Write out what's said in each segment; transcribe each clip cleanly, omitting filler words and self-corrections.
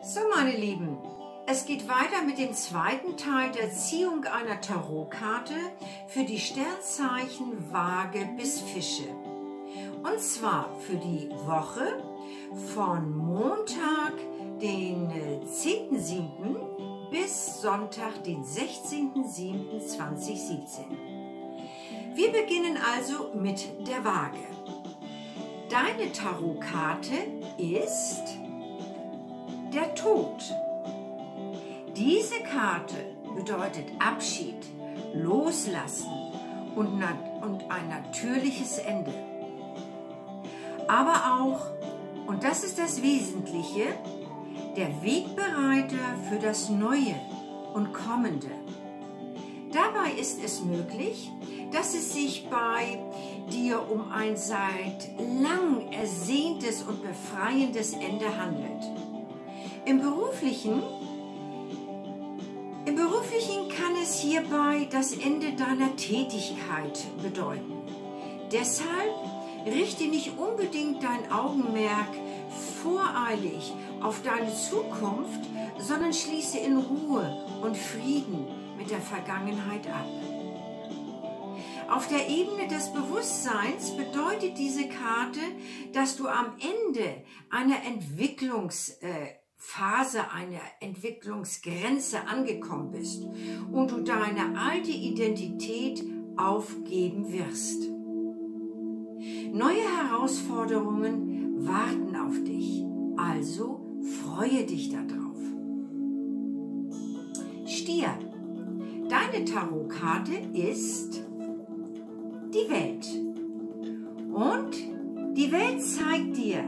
So, meine Lieben, es geht weiter mit dem zweiten Teil der Ziehung einer Tarotkarte für die Sternzeichen Waage bis Fische. Und zwar für die Woche von Montag, den 10.07. bis Sonntag, den 16.07.2017. Wir beginnen also mit der Waage. Deine Tarotkarte ist der Tod. Diese Karte bedeutet Abschied, Loslassen und ein natürliches Ende. Aber auch, und das ist das Wesentliche, der Wegbereiter für das Neue und Kommende. Dabei ist es möglich, dass es sich bei dir um ein seit lang ersehntes und befreiendes Ende handelt. Im Beruflichen kann es hierbei das Ende deiner Tätigkeit bedeuten. Deshalb richte nicht unbedingt dein Augenmerk voreilig auf deine Zukunft, sondern schließe in Ruhe und Frieden mit der Vergangenheit ab. Auf der Ebene des Bewusstseins bedeutet diese Karte, dass du am Ende einer Entwicklungsphase, einer Entwicklungsgrenze angekommen bist und du deine alte Identität aufgeben wirst. Neue Herausforderungen warten auf dich, also freue dich darauf. Stier, deine Tarotkarte ist die Welt. Und die Welt zeigt dir,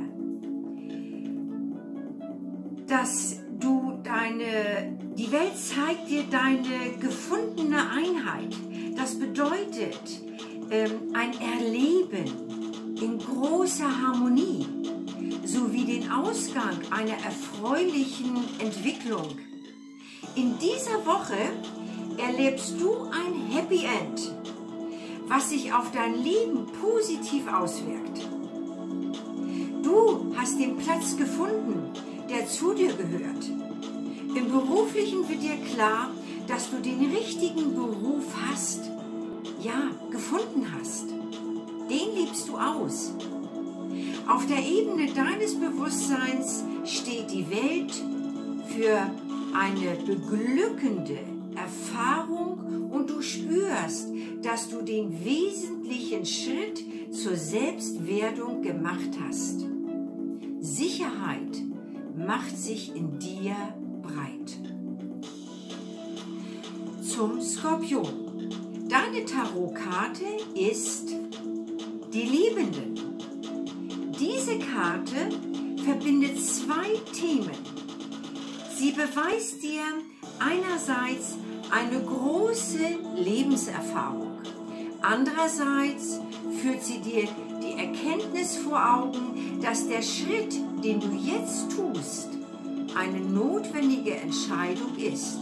die Welt zeigt dir deine gefundene Einheit. Das bedeutet ein Erleben in großer Harmonie sowie den Ausgang einer erfreulichen Entwicklung. In dieser Woche erlebst du ein Happy End, was sich auf dein Leben positiv auswirkt. Du hast den Platz gefunden, der zu dir gehört. Im Beruflichen wird dir klar, dass du den richtigen Beruf hast, gefunden hast. Den lebst du aus. Auf der Ebene deines Bewusstseins steht die Welt für eine beglückende Erfahrung und du spürst, dass du den wesentlichen Schritt zur Selbstwerdung gemacht hast. Sicherheit macht sich in dir breit. Zum Skorpion. Deine Tarotkarte ist die Liebenden. Diese Karte verbindet zwei Themen. Sie beweist dir einerseits eine große Lebenserfahrung. Andererseits führt sie dir die Erkenntnis vor Augen, dass der Schritt, den du jetzt tust, eine notwendige Entscheidung ist.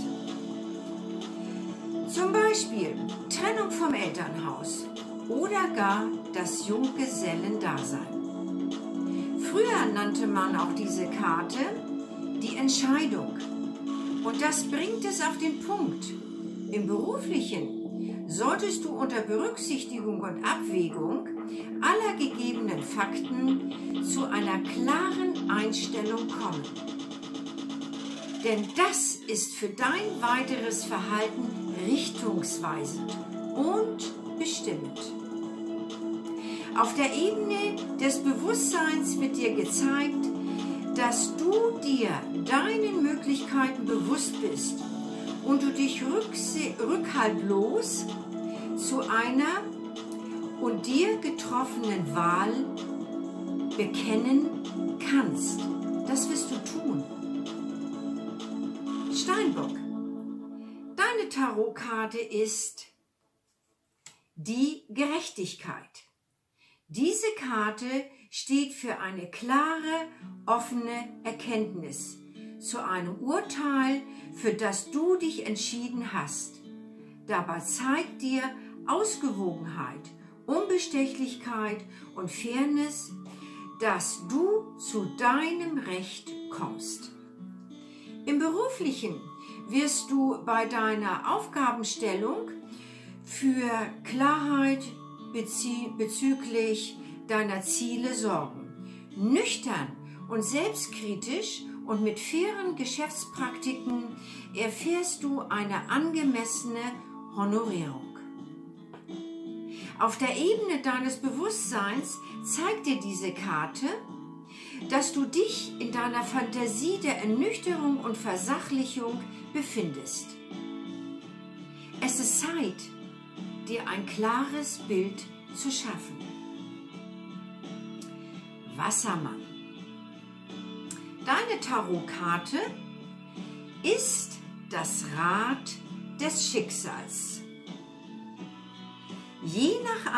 Zum Beispiel Trennung vom Elternhaus oder gar das Junggesellendasein. Früher nannte man auch diese Karte die Entscheidung. Und das bringt es auf den Punkt. Im Beruflichen solltest du unter Berücksichtigung und Abwägung aller gegebenen Fakten zu einer klaren Einstellung kommen. Denn das ist für dein weiteres Verhalten richtungsweisend und bestimmend. Auf der Ebene des Bewusstseins wird dir gezeigt, dass du dir deinen Möglichkeiten bewusst bist und du dich rückhaltlos zu einer und dir getroffenen Wahl bekennen kannst. Das wirst du tun. Steinbock, deine Tarotkarte ist die Gerechtigkeit. Diese Karte steht für eine klare, offene Erkenntnis zu einem Urteil, für das du dich entschieden hast. Dabei zeigt dir Ausgewogenheit, Unbestechlichkeit und Fairness, dass du zu deinem Recht kommst. Im Beruflichen wirst du bei deiner Aufgabenstellung für Klarheit bezüglich deiner Ziele sorgen. Nüchtern und selbstkritisch und mit fairen Geschäftspraktiken erfährst du eine angemessene Honorierung. Auf der Ebene deines Bewusstseins zeigt dir diese Karte, dass du dich in deiner Fantasie der Ernüchterung und Versachlichung befindest. Es ist Zeit, dir ein klares Bild zu schaffen. Wassermann. Deine Tarotkarte ist das Rad des Schicksals. Je nach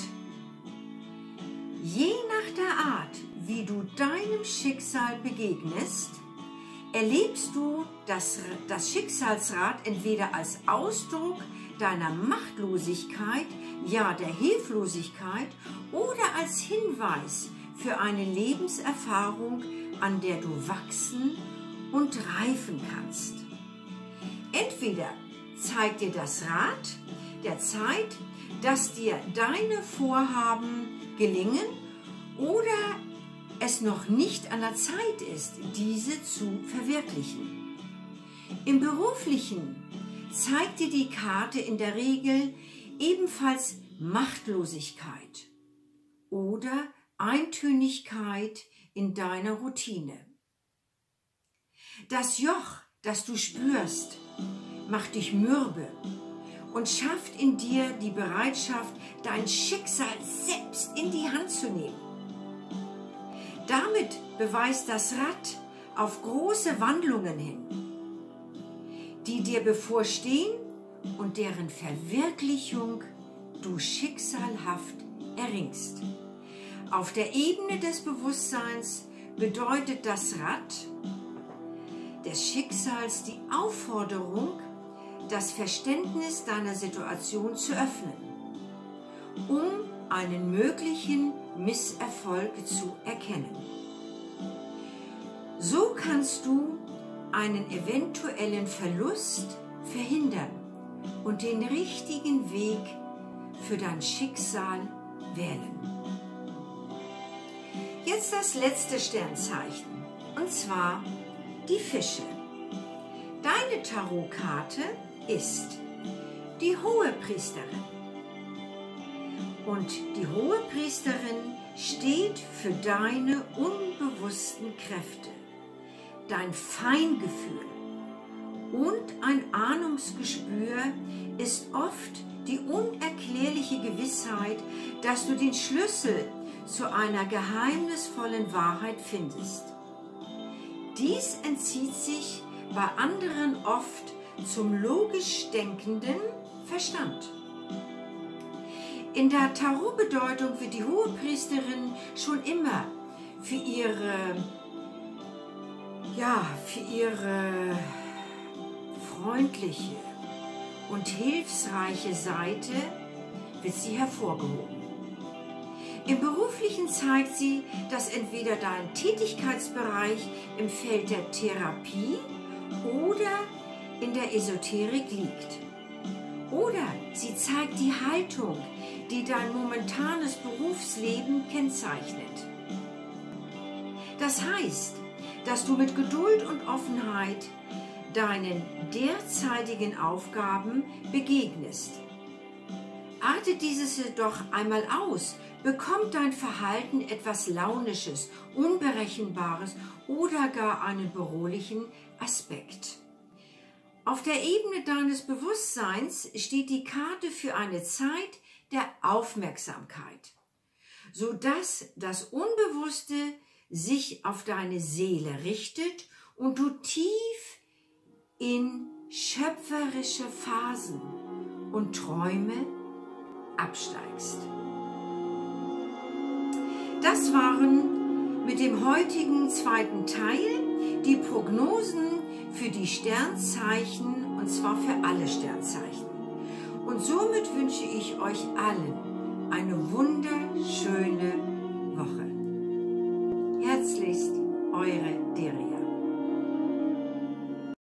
der Art, wie du deinem Schicksal begegnest, erlebst du das Schicksalsrad entweder als Ausdruck deiner Machtlosigkeit, ja der Hilflosigkeit, oder als Hinweis für eine Lebenserfahrung, an der du wachsen und reifen kannst. Entweder zeigt dir das Rad der Zeit, dass dir deine Vorhaben gelingen oder es noch nicht an der Zeit ist, diese zu verwirklichen. Im Beruflichen zeigt dir die Karte in der Regel ebenfalls Machtlosigkeit oder Eintönigkeit in deiner Routine. Das Joch, das du spürst, macht dich mürbe und schafft in dir die Bereitschaft, dein Schicksal selbst in die Hand zu nehmen. Damit beweist das Rad auf große Wandlungen hin, die dir bevorstehen und deren Verwirklichung du schicksalhaft erringst. Auf der Ebene des Bewusstseins bedeutet das Rad des Schicksals die Aufforderung, das Verständnis deiner Situation zu öffnen, um einen möglichen Misserfolg zu erkennen. So kannst du einen eventuellen Verlust verhindern und den richtigen Weg für dein Schicksal wählen. Jetzt das letzte Sternzeichen, und zwar die Fische. Deine Tarotkarte ist die Hohepriesterin. Und die Hohepriesterin steht für deine unbewussten Kräfte, dein Feingefühl und ein Ahnungsgespür ist oft die unerklärliche Gewissheit, dass du den Schlüssel zu einer geheimnisvollen Wahrheit findest. Dies entzieht sich bei anderen oft zum logisch denkenden Verstand. In der Tarotbedeutung wird die Hohepriesterin schon immer für ihre freundliche und hilfsreiche Seite wird sie hervorgehoben. Im Beruflichen zeigt sie, dass entweder dein Tätigkeitsbereich im Feld der Therapie oder in der Esoterik liegt. Oder sie zeigt die Haltung, die dein momentanes Berufsleben kennzeichnet. Das heißt, dass du mit Geduld und Offenheit deinen derzeitigen Aufgaben begegnest. Artet dieses jedoch einmal aus, bekommt dein Verhalten etwas Launisches, Unberechenbares oder gar einen bedrohlichen Aspekt. Auf der Ebene deines Bewusstseins steht die Karte für eine Zeit der Aufmerksamkeit, sodass das Unbewusste sich auf deine Seele richtet und du tief in schöpferische Phasen und Träume absteigst. Das waren mit dem heutigen zweiten Teil die Prognosen für die Sternzeichen, und zwar für alle Sternzeichen. Und somit wünsche ich euch allen eine wunderschöne Woche. Herzlichst, eure